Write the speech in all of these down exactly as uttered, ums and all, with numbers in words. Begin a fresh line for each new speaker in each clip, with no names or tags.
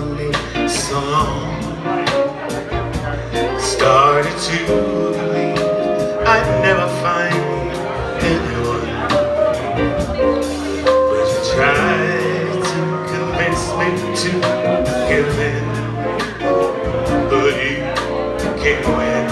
lonely song. Started to believe I'd never find anyone, but you tried to convince me to give in, but you can't win.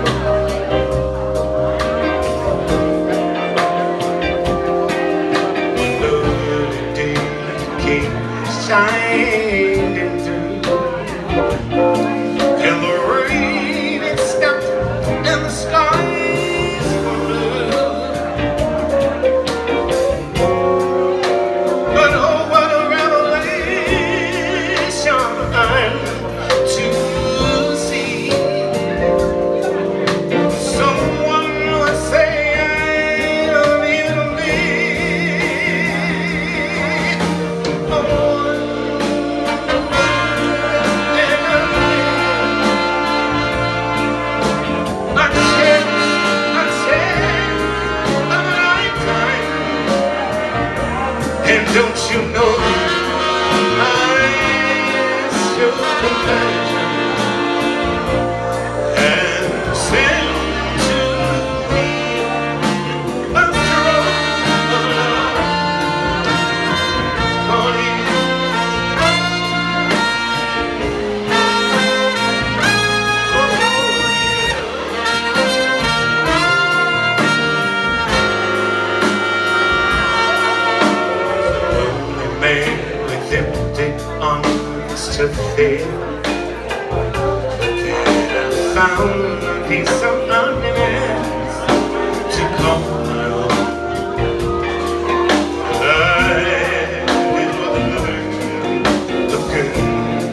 Shining through, and the rain it stopped, and the skies were blue. But oh, what a revelation I'm to see. Someone would say I love you to me. Oh, don't you know I show compassion and send to me a stroke of love on you. With empty arms to fill, and I found a piece of loneliness to call my own. I will learn again,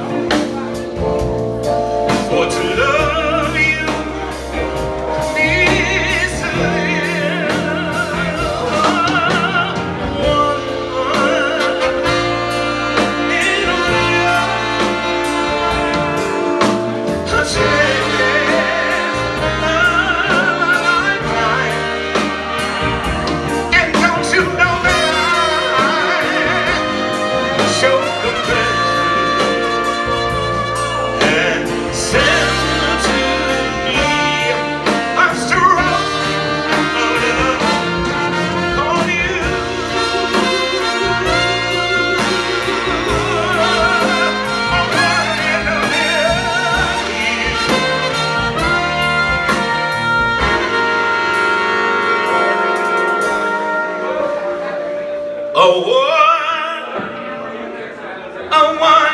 for to love you is to live. A one, a one.